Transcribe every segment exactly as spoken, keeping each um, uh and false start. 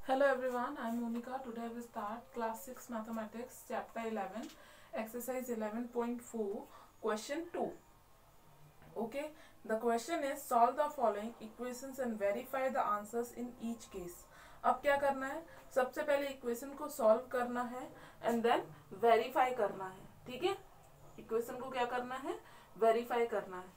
Hello everyone, I am Monica. Today we start class six mathematics chapter eleven exercise eleven point four question two. Okay, the question is solve the following equations and verify the answers in each case. अब क्या करना है, सबसे पहले equation को solve करना है and then verify करना है. ठीक है, इक्वेशन को क्या करना है, वेरीफाई करना है.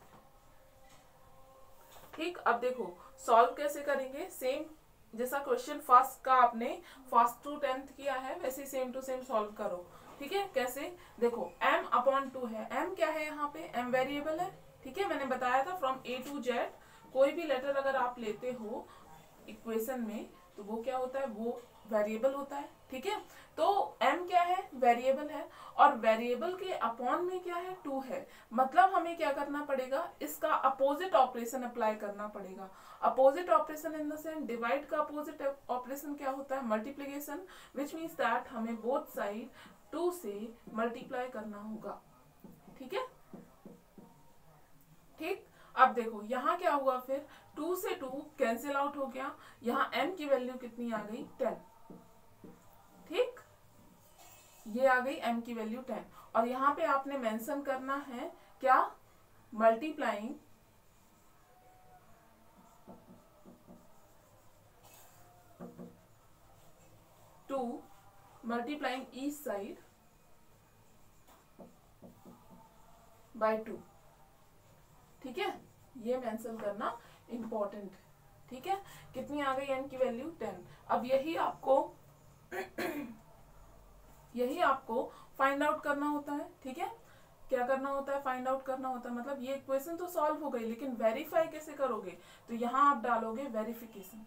ठीक, अब देखो सॉल्व कैसे करेंगे. सेम जैसा क्वेश्चन फर्स्ट का आपने फर्स्ट टू टेंथ किया है वैसे सेम टू सेम सॉल्व करो. ठीक है, कैसे देखो m अपॉन टू है. m क्या है, यहाँ पे m वेरिएबल है. ठीक है, मैंने बताया था फ्रॉम a टू z कोई भी लेटर अगर आप लेते हो इक्वेशन में तो वो क्या होता है, वो वेरिएबल होता है. ठीक है, तो m क्या है, वेरिएबल है और वेरिएबल के अपॉन में क्या है, टू है. मतलब हमें क्या करना पड़ेगा, इसका अपोजिट ऑपरेशन अप्लाई करना पड़ेगा. Opposite operation in the sense divide का अपोजिट ऑपरेशन क्या होता है, मल्टीप्लिकेशन, विच मीन्स दैट हमें बोथ साइड टू से मल्टीप्लाई करना होगा. ठीक है, ठीक. अब देखो यहाँ क्या हुआ, फिर टू से टू कैंसिल आउट हो गया. यहाँ m की वैल्यू कितनी आ गई, टेन. ठीक, ये आ गई m की वैल्यू टेन. और यहाँ पे आपने मेंशन करना है क्या, multiplying two multiplying each side by two. ठीक है, ये मेंशन करना इंपॉर्टेंट. ठीक है, कितनी आ गई n की वैल्यू, टेन. अब यही आपको यही आपको फाइंड आउट करना होता है. ठीक है, क्या करना होता है, फाइंड आउट करना होता है. मतलब ये इक्वेशन तो सॉल्व हो गई, लेकिन वेरीफाई कैसे करोगे, तो यहां आप डालोगे वेरिफिकेशन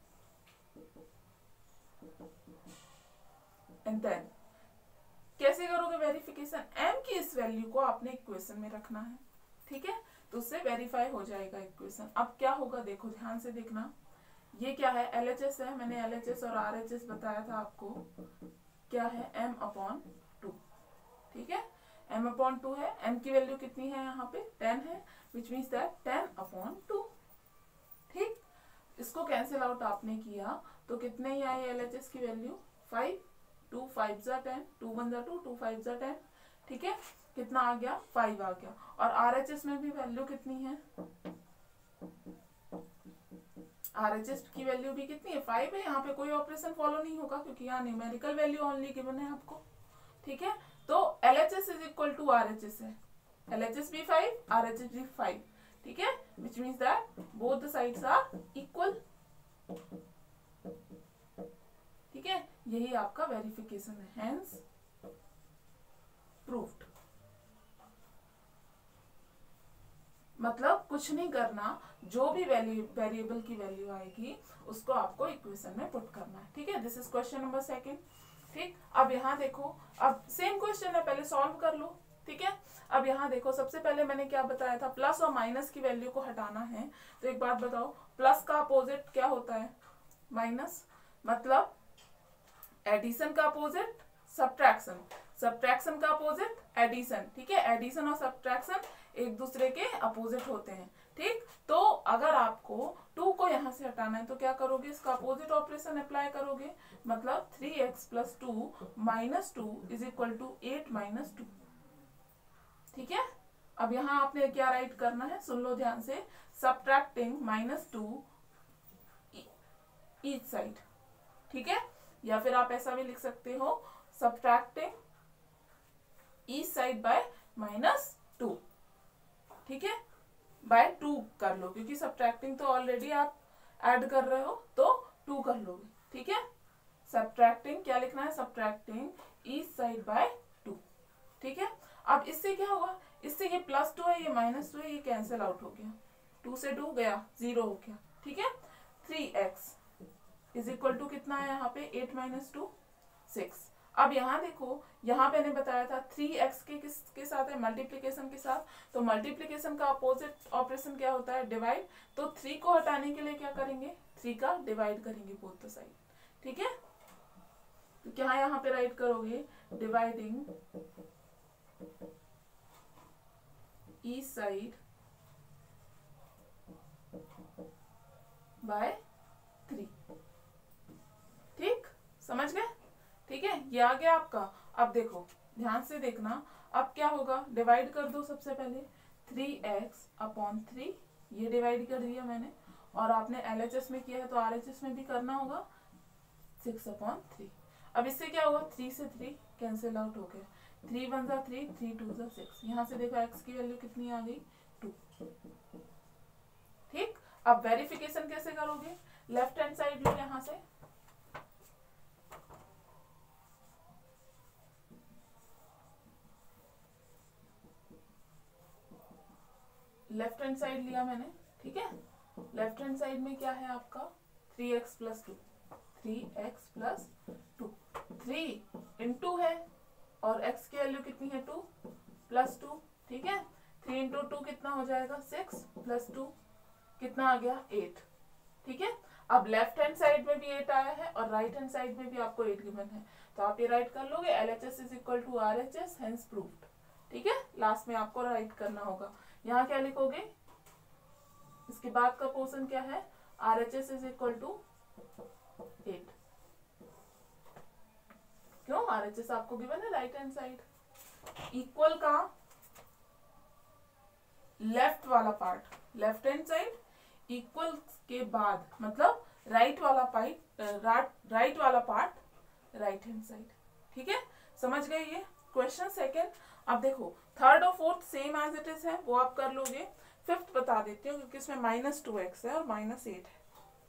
एंड देन कैसे करोगे वेरिफिकेशन, m की इस वैल्यू को आपने इक्वेशन में रखना है. ठीक है, तो उससे वेरीफाई हो जाएगा इक्वेशन. अब क्या होगा, देखो ध्यान से देखना. ये क्या है, L H S है. मैंने L H S और R H S बताया था आपको. क्या है, m अपॉन टू. ठीक है, m अपॉन टू है. m की वैल्यू कितनी है, यहाँ पे टेन है, which means that ten upon two. ठीक, इसको कैंसिल आउट आपने किया तो कितने ही आए L H S की वैल्यू, फाइव. टू फाइव जा टेन, टू वन जा टू, टू फाइव जा टेन. ठीक है, कितना आ गया, फाइव आ गया. और R H S में भी वैल्यू कितनी है, R H S की वैल्यू भी कितनी है, फाइव है. यहाँ पे कोई ऑपरेशन फॉलो नहीं होगा क्योंकि यहाँ न्यूमेरिकल वैल्यू ओनली गिवन है आपको. ठीक है, तो L H S is equal to R H S है. L H S भी फाइव, R H S भी फाइव. ठीक है, which means that both the sides are equal. ठीक है, यही आपका वेरिफिकेशन है, हेंस प्रूव्ड. मतलब कुछ नहीं करना, जो भी वैल्यू वेरिएबल की वैल्यू आएगी उसको आपको इक्वेशन में पुट करना है. ठीक है, this is question number second. ठीक, अब यहाँ देखो, अब सेम क्वेश्चन है, पहले सॉल्व कर लो. ठीक है, अब यहाँ देखो, सबसे पहले मैंने क्या बताया था, प्लस और माइनस की वैल्यू को हटाना है. तो एक बात बताओ, प्लस का अपोजिट क्या होता है, माइनस. मतलब एडिशन का अपोजिट सब्ट्रैक्शन, सब्ट्रैक्शन का अपोजिट एडिशन. ठीक है, एडिशन और सब्ट्रैक्शन एक दूसरे के अपोजिट होते हैं. ठीक, तो अगर आपको टू को यहाँ से हटाना है तो क्या करोगे, इसका अपोजिट ऑपरेशन अप्लाई करोगे. मतलब three X plus two minus two is equal to eight minus two. ठीक है, अब यहाँ आपने क्या राइट करना है, सुन लो ध्यान से, subtracting minus two each side. ठीक है, या फिर आप ऐसा भी लिख सकते हो, subtracting each side by minus two. ठीक है, बाय टू कर लो क्योंकि सब्ट्रैक्टिंग तो ऑलरेडी आप ऐड कर रहे हो तो टू कर लोगे. ठीक है, सब्ट्रैक्टिंग क्या लिखना है, subtracting each side by two. ठीक है, अब इससे क्या होगा, इससे ये प्लस टू है, ये माइनस टू है, ये कैंसिल आउट हो गया. टू से टू गया, जीरो हो गया. ठीक है, three X is equal to कितना है यहाँ पे, एट माइनस टू, सिक्स. अब यहाँ देखो, यहाँ पे मैंने बताया था थ्री एक्स के किस के साथ है, मल्टीप्लीकेशन के साथ. तो मल्टीप्लीकेशन का अपोजिट ऑपरेशन क्या होता है, डिवाइड. तो थ्री को हटाने के लिए क्या करेंगे, थ्री का डिवाइड करेंगे बोथ द साइड. ठीक है, तो क्या यहाँ पे राइट करोगे, dividing each side by three. ये आ गया आपका। अब देखो ध्यान से देखना, अब क्या होगा, डिवाइड कर दो सबसे पहले, थ्री एक्स अपॉन थ्री, ये डिवाइड कर दिया मैंने, और आपने एलएचएस में किया है तो आरएचएस में भी करना होगा, सिक्स अपॉन थ्री। अब इससे क्या होगा, थ्री से थ्री कैंसिल आउट हो गया, थ्री वन जा थ्री, थ्री टू जा सिक्स, यहाँ से देखो एक्स की वैल्यू कितनी आ गई, टू। ठीक, अब वेरिफिकेशन कैसे करोगे, लेफ्ट हैंड साइड लो यहाँ से, लेफ्ट हैंड साइड लिया मैंने, ठीक है। लेफ्ट हैंड साइड में क्या है आपका, three X plus two, three X plus two, three into है और x की वैल्यू कितनी है, टू प्लस टू, ठीक है। थ्री इंटू टू कितना हो जाएगा, सिक्स प्लस टू कितना आ गया, एट, ठीक है। अब लेफ्ट हैंड साइड में भी एट आया है और राइट हैंड साइड में भी आपको एट गिवन है, तो आप ये राइट कर लोगे, L H S is equal to R H S, hence proved, ठीक है। लास्ट में आपको राइट करना होगा, यहाँ क्या लिखोगे, इसके बाद का पोर्शन क्या है, R H S is equal to eight, क्यों, आर एच एस आपको गिवन है राइट हैंड साइड। इक्वल का लेफ्ट वाला part, left hand side, equal के बाद मतलब राइट वाला पार्ट, राइट वाला पार्ट राइट हैंड साइड, ठीक है। समझ गए ये क्वेश्चन सेकेंड। अब देखो थर्ड और fourth same as it is है, वो आप कर लोगे। फिफ्थ बता देती हूँ क्योंकि इसमें माइनस टू एक्स है और माइनस एट है।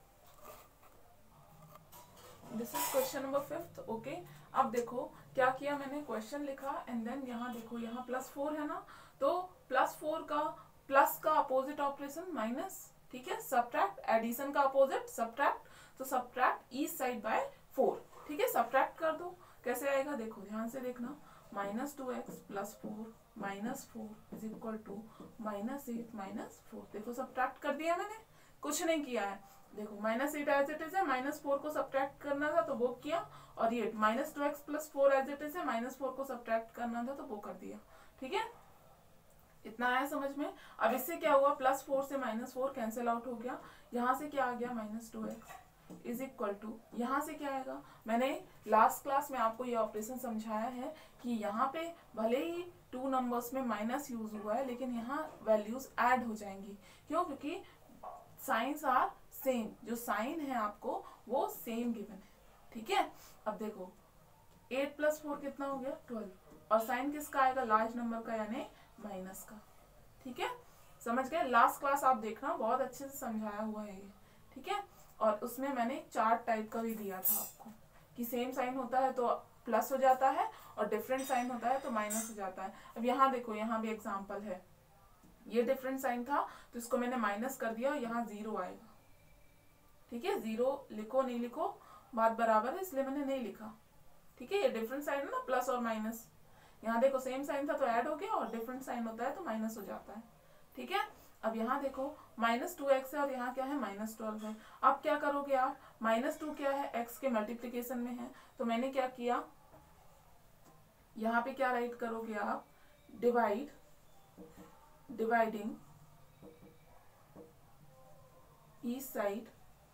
This is question number fifth, okay. अब देखो क्या किया मैंने, क्वेश्चन लिखा एंड देन यहाँ देखो, यहाँ प्लस फोर है ना, तो प्लस फोर का प्लस का अपोजिट ऑपरेशन माइनस, ठीक है। सब्ट्रैक्ट, एडिशन का अपोजिट सब्ट्रैक्ट, तो subtract each side by four, ठीक है। सब्ट्रैक्ट कर दो, कैसे आएगा देखो, ध्यान से देखना, minus two X plus four minus four is equal to minus eight minus four. देखो सब्ट्रैक्ट कर दिया मैंने, कुछ नहीं किया है। देखो minus eight as it is है, माइनस फोर को सब्ट्रैक्ट करना था तो वो किया, और ये minus two X plus four as it is है, माइनस फोर को सब्ट्रैक्ट करना था तो वो कर दिया, ठीक है। इतना आया समझ में। अब इससे क्या हुआ, प्लस फोर से माइनस फोर कैंसिल आउट हो गया, यहाँ से क्या आ गया, minus two x is equal to, यहाँ से क्या आएगा, मैंने लास्ट क्लास में आपको ये ऑपरेशन समझाया है कि यहाँ पे भले ही टू नंबर्स में माइनस यूज हुआ है लेकिन यहाँ वैल्यूज ऐड हो जाएंगी, क्यों, क्योंकि साइंस आर सेम, जो साइन है आपको वो सेम गिवन है, ठीक है। अब देखो एट प्लस फोर कितना हो गया, ट्वेल्व, और साइन किसका आएगा, लार्ज नंबर का यानी माइनस का, ठीक है। समझ गए, लास्ट क्लास आप देखना, बहुत अच्छे से समझाया हुआ है ये, ठीक है। और उसमें मैंने चार्ट टाइप का भी दिया था आपको कि सेम साइन होता है तो प्लस हो जाता है और डिफरेंट साइन होता है तो माइनस हो जाता है। अब यहाँ देखो, यहाँ भी एग्जाम्पल है, ये डिफरेंट साइन था तो इसको मैंने माइनस कर दिया और यहाँ जीरो आएगा, ठीक है। जीरो लिखो नहीं लिखो बात बराबर है, इसलिए मैंने नहीं लिखा, ठीक है। ये डिफरेंट साइन है ना, प्लस और माइनस, यहाँ देखो सेम साइन था तो ऐड हो गया और डिफरेंट साइन होता है तो माइनस हो जाता है, ठीक है। अब यहाँ देखो माइनस टू एक्स है और यहाँ क्या है, माइनस ट्वेल्व है। अब क्या करोगे आप, माइनस टू क्या है, एक्स के मल्टीप्लीकेशन में है, तो मैंने क्या किया, यहाँ पे क्या राइट करोगे आप, divide, dividing each side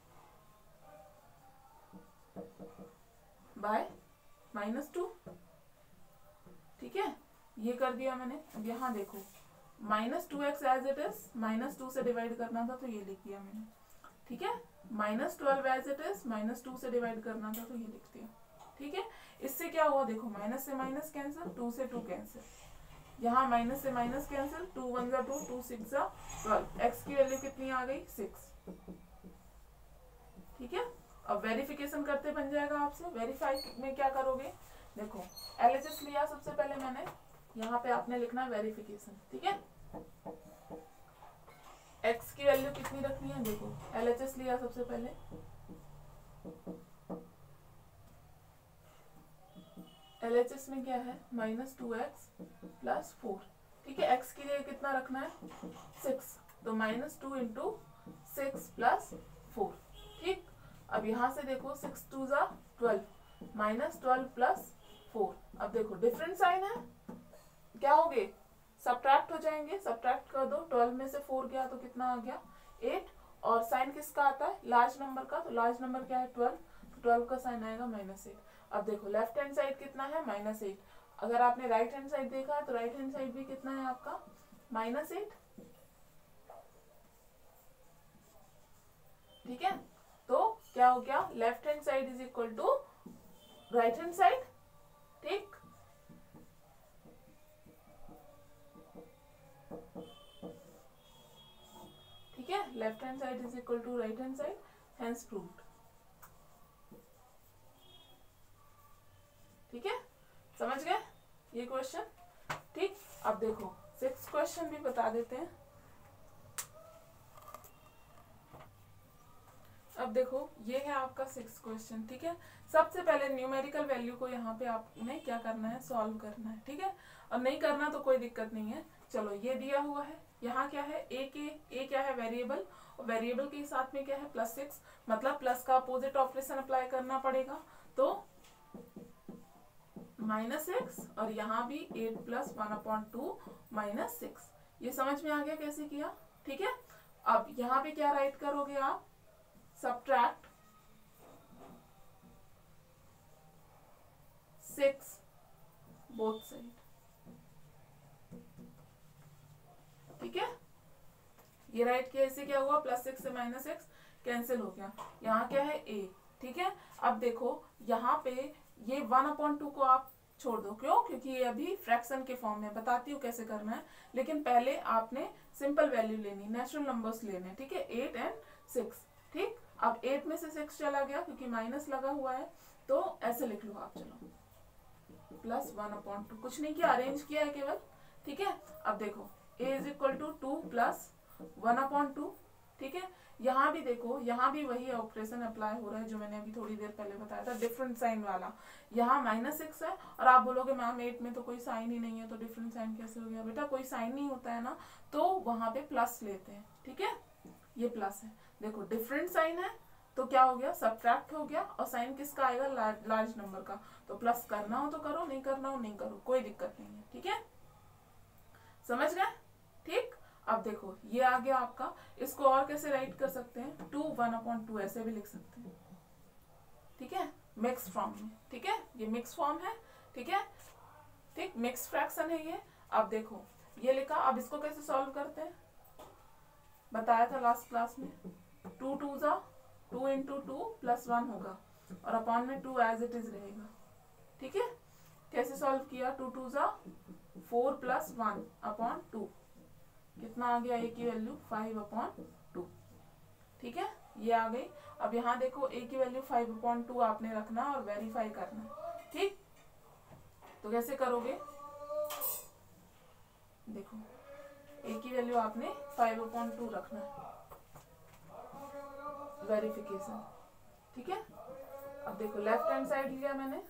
by minus two, ठीक है। ये कर दिया मैंने। अब यहाँ देखो minus two X as it is, minus two से डिवाइड करना था तो ये लिख दिया मैंने, ठीक है। Minus twelve as it is, minus two से डिवाइड करना था तो ये लिख दिया, ठीक है। इससे क्या हुआ देखो, माइनस से माइनस कैंसिल, टू से टू कैंसिल, यहाँ माइनस से माइनस कैंसिल, टू वन जा टू, टू सिक्स जा ट्वेल्व, एक्स की वैल्यू कितनी आ गई, सिक्स, ठीक है। अब वेरिफिकेशन करते बन जाएगा आपसे। वेरीफाई में क्या करोगे, देखो एलएचएस लिया सबसे पहले मैंने, यहाँ पे आपने लिखना है वेरिफिकेशन, ठीक है। एक्स की वैल्यू कितनी रखनी है, देखो एलएचएस लिया सबसे पहले, एलएचएस में क्या है, minus two X plus four, ठीक है। एक्स के लिए कितना रखना है, सिक्स, तो minus two into six plus four, ठीक। अब यहाँ से देखो सिक्स टू जा twelve, minus twelve plus four, अब देखो डिफरेंट साइन है, क्या हो गए, सब्ट्रैक्ट हो जाएंगे, सब्ट्रैक्ट कर दो, ट्वेल्व में से फोर गया तो कितना आ गया, एट, और साइन किसका आता है, लार्ज नंबर का, तो लार्ज नंबर क्या है, ट्वेल्व, तो ट्वेल्व का साइन आएगा माइनस एट। अब देखो लेफ्ट हैंड साइड कितना है, माइनस एट। अगर आपने राइट हैंड साइड देखा तो राइट हैंड साइड भी कितना है आपका, माइनस एट। ठीक है, तो क्या हो गया, left hand side is equal to right hand side. ठीक, ठीक है, left hand side is equal to right hand side, hence proved. ठीक है, समझ गए ये क्वेश्चन। ठीक, अब देखो सिक्स क्वेश्चन भी बता देते हैं। अब देखो ये है आपका सिक्स क्वेश्चन। ठीक है, सबसे पहले न्यूमेरिकल वैल्यू को यहाँ पे आपने क्या करना है, सॉल्व करना है। ठीक है, और नहीं करना तो कोई दिक्कत नहीं है। चलो ये दिया हुआ है, यहाँ क्या है, ए के ए क्या है, वेरिएबल, और वेरिएबल के साथ में क्या है, प्लस सिक्स, मतलब प्लस का अपोजिट ऑपरेशन अप्लाई करना पड़ेगा, तो माइनस सिक्स, और यहाँ भी eight plus one upon two minus six. ये समझ में आ गया कैसे किया। ठीक है, अब यहाँ पे क्या राइट करोगे आप, सब्ट्रैक्ट सिक्स बोथ साइड। ठीक है, ये राइट किया, इससे क्या हुआ, प्लस सिक्स से माइनस सिक्स कैंसिल हो गया, यहाँ क्या है ए। ठीक है, अब देखो यहाँ पे ये वन अपॉइंट टू को आप छोड़ दो, क्यों, क्योंकि ये अभी फ्रैक्शन के फॉर्म में, बताती हूँ कैसे करना है, लेकिन पहले आपने सिंपल वैल्यू लेनी, नेचुरल नंबर्स लेने। ठीक है, एट एंड सिक्स। ठीक, अब एट में से सिक्स चला गया क्योंकि माइनस लगा हुआ है, तो ऐसे लिख लो आप, चलो प्लस वन अपॉइंट टू, कुछ नहीं किया, अरेंज किया है केवल। ठीक है, अब देखो A is equal to two plus one upon two. ठीक है, यहाँ भी देखो, यहाँ भी वही ऑपरेशन अप्लाई हो रहा है जो मैंने अभी थोड़ी देर पहले बताया था, डिफरेंट साइन वाला। यहाँ माइनस सिक्स है, और आप बोलोगे मैम एट में तो कोई साइन ही नहीं है, तो डिफरेंट साइन कैसे हो गया। बेटा कोई साइन नहीं होता है ना, तो वहां पे प्लस लेते हैं। ठीक है, ये प्लस है, देखो डिफरेंट साइन है तो क्या हो गया, सब्ट्रैक्ट हो गया, और साइन किसका आएगा, लार्ज लार्ज नंबर का। तो प्लस करना हो तो करो, नहीं करना हो नहीं करो, कोई दिक्कत नहीं है। ठीक है, समझ गए। ठीक, अब देखो ये आ गया आपका, इसको और कैसे राइट कर सकते हैं, टू वन अपॉइंट टू ऐसे भी लिख सकते हैं। ठीक है, मिक्स फॉर्म में। ठीक है, ये मिक्स फॉर्म है। ठीक है, ठीक, मिक्स फ्रैक्शन है ये। अब देखो ये लिखा, अब इसको कैसे सॉल्व करते हैं, बताया था लास्ट क्लास में, टू टू जा two into two plus one होगा, और अपॉन में टू एज इट इज रहेगा। ठीक है, कैसे सॉल्व किया, टू टू जा four plus one upon two, कितना आ गया, ए की वैल्यू फाइव अपॉन टू। ठीक है, ये आ गई। अब यहाँ देखो ए की वैल्यू फाइव अपॉन टू आपने रखना और वेरीफाई करना। ठीक, तो कैसे करोगे, देखो ए की वैल्यू आपने फाइव अपॉन टू रखना है, वेरिफिकेशन। ठीक है, अब देखो लेफ्ट हैंड साइड लिया मैंने,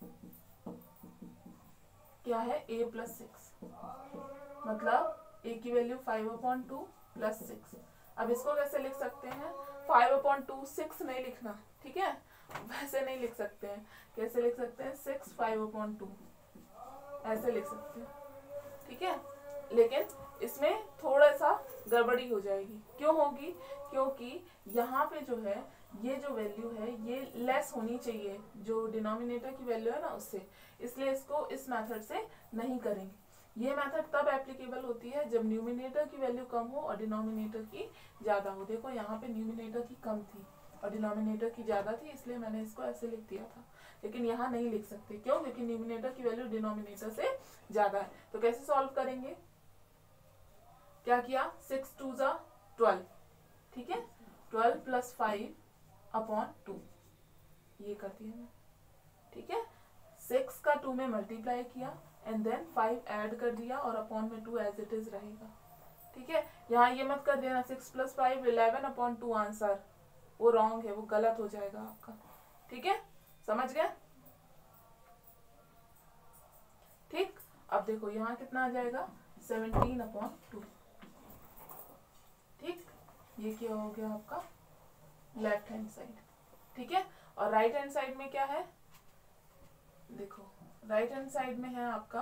क्या है, ए प्लस सिक्स, मतलब ए की value five upon two plus six. अब इसको कैसे लिख सकते हैं, फाइव अपॉन टू, सिक्स नहीं लिखना। ठीक है, वैसे नहीं लिख सकते हैं, कैसे लिख सकते हैं, सिक्स फाइव अपॉन टू ऐसे लिख सकते हैं। ठीक है, लेकिन इसमें थोड़ा सा गड़बड़ी हो जाएगी, क्यों होगी, क्योंकि यहाँ पे जो है ये जो वैल्यू है ये लेस होनी चाहिए, जो डिनोमिनेटर की वैल्यू है ना उससे, इसलिए इसको इस मेथड से नहीं करेंगे। ये मेथड तब एप्लीकेबल होती है जब न्यूमिनेटर की वैल्यू कम हो और डिनोमिनेटर की ज्यादा हो। देखो यहाँ पे न्यूमिनेटर की कम थी और डिनोमिनेटर की ज्यादा थी, इसलिए मैंने इसको ऐसे लिख दिया था, लेकिन यहाँ नहीं लिख सकते, क्यों, क्योंकि न्यूमिनेटर की वैल्यू डिनोमिनेटर से ज्यादा है। तो कैसे सॉल्व करेंगे, क्या किया, सिक्स टू जा ट्वेल्व। ठीक है, twelve plus five upon two, ये कर दिया मैंने। ठीक है, सिक्स का टू में मल्टीप्लाई किया एंड देन फाइव ऐड कर दिया और अपॉन में टू एज इट इज रहेगा। ठीक है, यहाँ ये मत कर देना six plus five eleven upon two answer, वो रॉन्ग है, वो गलत हो जाएगा आपका। ठीक है, समझ गए। ठीक, अब देखो यहाँ कितना आ जाएगा, सेवनटीन अपॉन टू। ठीक, ये क्या हो गया आपका लेफ्ट हैंड साइड। ठीक है, और राइट हैंड साइड में क्या है, देखो राइट हैंड साइड में है आपका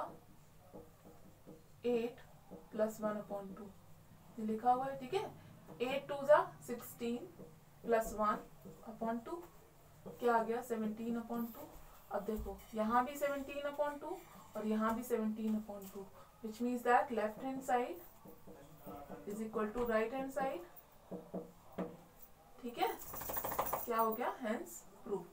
eight plus one upon two, ये लिखा हुआ है। ठीक है, एट टू जा sixteen plus one upon two, क्या आ गया, सेवनटीन अपॉन टू। अब देखो यहाँ भी सेवनटीन अपॉन टू और यहाँ भी seventeen upon two, which means that left hand side is equal to right hand side. ठीक है, क्या हो गया, हेंस प्रूव्ड।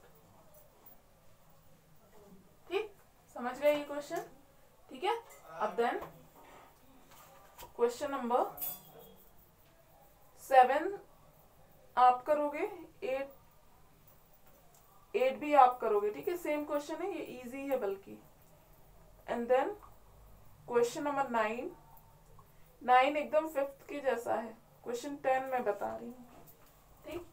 ठीक, समझ गए ये क्वेश्चन। ठीक है, अब देन क्वेश्चन नंबर सेवन आप करोगे, एट एट भी आप करोगे। ठीक है, सेम क्वेश्चन है, ये इजी है बल्कि। And then question number nine, nine एकदम फिफ्थ के जैसा है, क्वेश्चन टेन मैं बता रही हूँ। ठीक,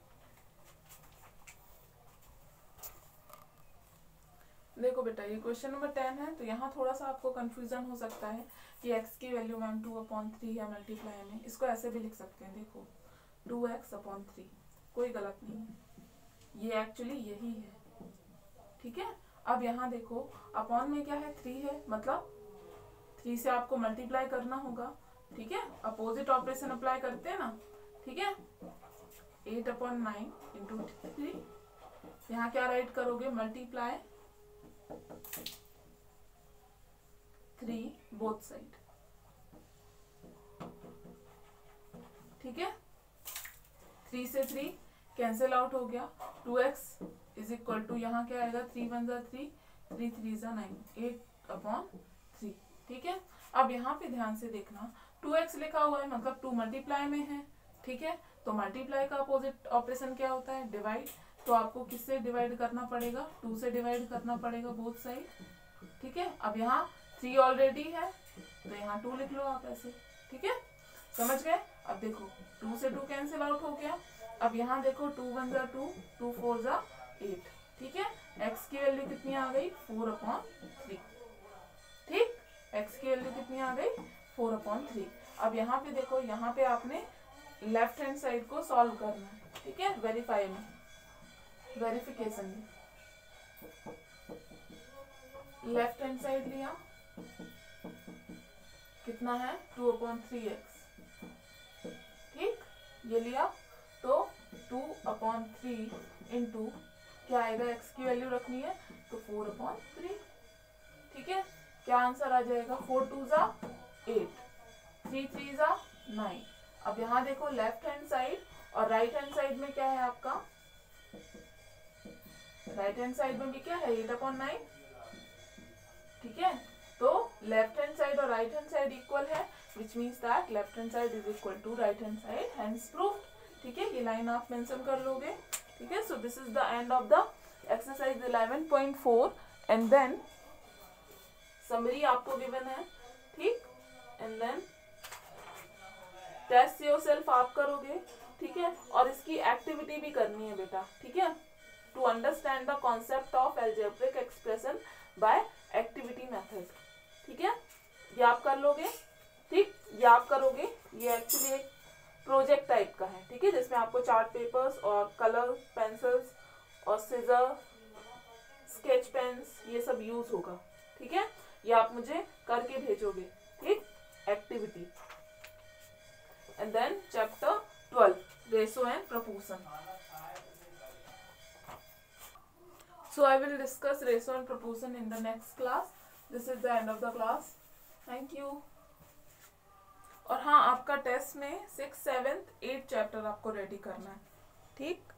देखो बेटा ये क्वेश्चन नंबर टेन है, तो यहाँ थोड़ा सा आपको कंफ्यूजन हो सकता है कि x की value ma'am two upon three है मल्टीप्लाई में, इसको ऐसे भी लिख सकते हैं। देखो टू एक्स अपॉन थ्री, कोई गलत नहीं है, ये एक्चुअली यही है। ठीक है, अब यहाँ देखो अपॉन में क्या है, थ्री है, मतलब थ्री से आपको मल्टीप्लाई करना होगा। ठीक है, अपोजिट ऑपरेशन अप्लाई करते हैं ना। ठीक है, eight upon nine into three, यहाँ क्या राइट करोगे, मल्टीप्लाई थ्री बोथ साइड। ठीक है, थ्री से थ्री कैंसिल आउट हो गया, two x is equal to यहाँ क्या आएगा, थ्री वन जा थ्री, थ्री थ्री जा नाइन, एट अपॉन थ्री। ठीक है, अब यहाँ पे ध्यान से देखना, टू एक्स लिखा हुआ है मतलब टू मल्टीप्लाई में है। ठीक है, तो मल्टीप्लाई का अपोजिट ऑपरेशन क्या होता है, डिवाइड। तो आपको किससे डिवाइड करना पड़ेगा, टू से डिवाइड करना पड़ेगा बोथ साइड। ठीक है, अब यहाँ थ्री ऑलरेडी है तो यहाँ टू लिख लो आप ऐसे। ठीक है, समझ गए। अब देखो टू से टू कैंसिल आउट हो गया, अब यहाँ देखो टू वन जा टू, टू फोर जा एट। ठीक है, एक्स की वैल्यू कितनी आ गई, फोर अपॉन थ्री। ठीक, एक्स की वैल्यू कितनी आ गई, फोर अपॉन थ्री। अब यहाँ पे देखो, यहाँ पे आपने लेफ्ट हैंड साइड को सॉल्व करना है। ठीक है, वेरीफाई में, वेरिफिकेशन में लेफ्ट हैंड साइड लिया, कितना है, टू अपॉन थ्री एक्स। ठीक, ये लिया तो टू अपॉन थ्री इंटू क्या आएगा, एक्स की वैल्यू रखनी है तो फोर अपॉन थ्री। ठीक है, क्या आंसर आ जाएगा, फोर टू जा एट, थ्री थ्री जा नाइन। अब यहाँ देखो लेफ्ट हैंड साइड और राइट हैंड साइड में क्या है आपका, राइट हैंड साइड में भी क्या है, एट अपॉन नाइन। ठीक है, तो लेफ्ट हैंड साइड और राइट हैंड साइड इक्वल है, which means that left hand side is equal to right hand side, hence proved. ठीक है, ये लाइन आप मेंशन कर लोगे। ठीक है, so this is the end of the exercise eleven point four and then summary आपको गिवन है। ठीक, एंड देन टेस्ट योरसेल्फ आप करोगे। ठीक है, और इसकी एक्टिविटी भी करनी है बेटा। ठीक है, to understand the concept of algebraic expression by activity method. ठीक है, ये आप कर लोगे। ठीक, ये आप करोगे, ये एक्चुअली एक प्रोजेक्ट टाइप का है। ठीक है, जिसमें आपको चार्ट पेपर्स और कलर पेंसिल्स और सीजर, स्केच पेन्स ये सब यूज होगा। ठीक है, ये आप मुझे करके भेजोगे। ठीक, activity. And then chapter twelve, ratio and proportion. So I will discuss ratio and proportion in the next class. This is the end of the class. Thank you. और हाँ, आपका टेस्ट में सिक्स सेवेंथ एट चैप्टर आपको ready करना है। ठीक,